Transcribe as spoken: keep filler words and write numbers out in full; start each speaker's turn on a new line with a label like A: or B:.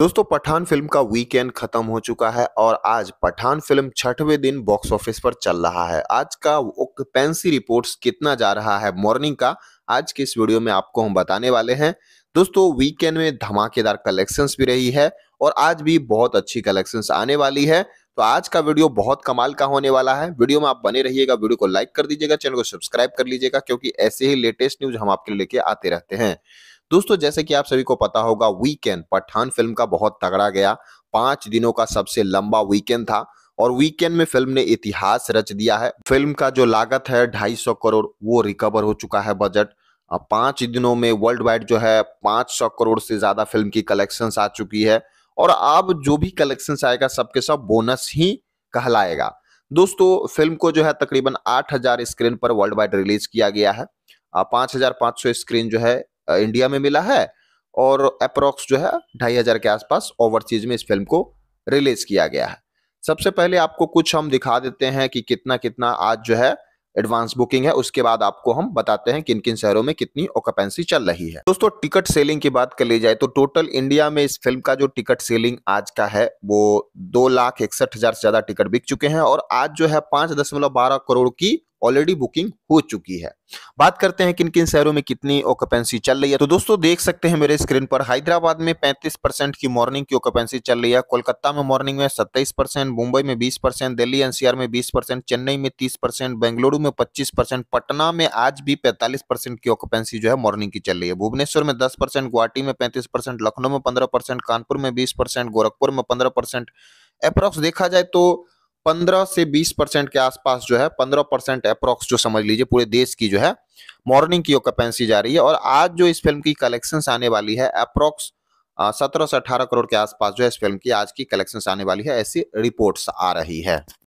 A: दोस्तों पठान फिल्म का वीकेंड खत्म हो चुका है और आज पठान फिल्म छठवें दिन बॉक्स ऑफिस पर चल रहा है। आज का ऑक्यूपेंसी रिपोर्ट्स कितना जा रहा है मॉर्निंग का, आज के इस वीडियो में आपको हम बताने वाले हैं। दोस्तों वीकेंड में धमाकेदार कलेक्शंस भी रही है और आज भी बहुत अच्छी कलेक्शंस आने वाली है। तो आज का वीडियो बहुत कमाल का होने वाला है। वीडियो में आप बने रहिएगा, वीडियो को लाइक कर दीजिएगा, चैनल को सब्सक्राइब कर लीजिएगा क्योंकि ऐसे ही लेटेस्ट न्यूज हम आपके लिए लेके आते रहते हैं। दोस्तों जैसे कि आप सभी को पता होगा, वीकेंड पठान फिल्म का बहुत तगड़ा गया। पांच दिनों का सबसे लंबा वीकेंड था और वीकेंड में फिल्म ने इतिहास रच दिया है। फिल्म का जो लागत है ढाई सौ करोड़ वो रिकवर हो चुका है बजट। अब पांच दिनों में वर्ल्ड वाइड जो है पांच सौ करोड़ से ज्यादा फिल्म की कलेक्शंस आ चुकी है और अब जो भी कलेक्शंस आएगा सबके सब बोनस ही कहलाएगा। दोस्तों फिल्म को जो है तकरीबन आठ हजार स्क्रीन पर वर्ल्ड वाइड रिलीज किया गया है। पांच हजार पांच सौ स्क्रीन जो है अ, इंडिया में मिला है और अप्रोक्स जो है ढाई हजार के आसपास ओवरसीज में इस फिल्म को रिलीज किया गया है। सबसे पहले आपको कुछ हम दिखा देते हैं कि कितना कितना आज जो है एडवांस बुकिंग है, उसके बाद आपको हम बताते हैं किन किन शहरों में कितनी ऑक्यूपेंसी चल रही है। दोस्तों टिकट सेलिंग की बात कर ली जाए तो टोटल इंडिया में इस फिल्म का जो टिकट सेलिंग आज का है वो दो लाख इकसठ हजार से ज्यादा टिकट बिक चुके हैं और आज जो है पांच दशमलव बारह करोड़ की ऑलरेडी बुकिंग हो चुकी है। बात करते हैं किन किन शहरों में कितनी ऑक्यूपेंसी चल रही है। तो दोस्तों देख सकते हैं मेरे स्क्रीन पर हैदराबाद में पैंतीस परसेंट की मॉर्निंग की ऑक्यूपेंसी चल रही है, कोलकाता में मॉर्निंग में सत्ताईस परसेंट, मुंबई में बीस परसेंट, दिल्ली एनसीआर में बीस परसेंट, चेन्नई में तीस परसेंट, बेंगलुरु में पच्चीस परसेंट, पटना में आज भी पैंतालीस परसेंट की ऑक्यूपेंसी जो है मॉर्निंग की चल रही है, भुवनेश्वर में दस परसेंट, गुवाहाटी में पैंतीस परसेंट, लखनऊ में पंद्रह परसेंट, कानपुर में बीस परसेंट, गोरखपुर में पंद्रह परसेंट। अप्रॉक्स देखा जाए तो पंद्रह से बीस परसेंट के आसपास जो है पंद्रह परसेंट अप्रॉक्स जो समझ लीजिए पूरे देश की जो है मॉर्निंग की ऑक्यूपेंसी जा रही है। और आज जो इस फिल्म की कलेक्शंस आने वाली है अप्रॉक्स सत्रह से अठारह करोड़ के आसपास जो है इस फिल्म की आज की कलेक्शंस आने वाली है, ऐसी रिपोर्ट्स आ रही है।